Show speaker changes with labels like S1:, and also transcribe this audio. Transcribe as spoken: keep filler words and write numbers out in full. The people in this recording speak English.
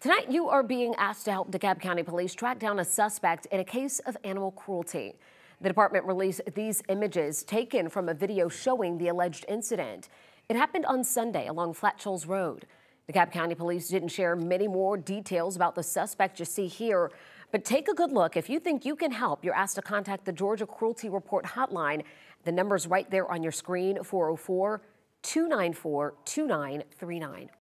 S1: Tonight, you are being asked to help DeKalb County Police track down a suspect in a case of animal cruelty. The department released these images taken from a video showing the alleged incident. It happened on Sunday along Flat Shoals Road. DeKalb County Police didn't share many more details about the suspect you see here, but take a good look. If you think you can help, you're asked to contact the Georgia Cruelty Report Hotline. The number's right there on your screen, four oh four, two nine four, two nine three nine.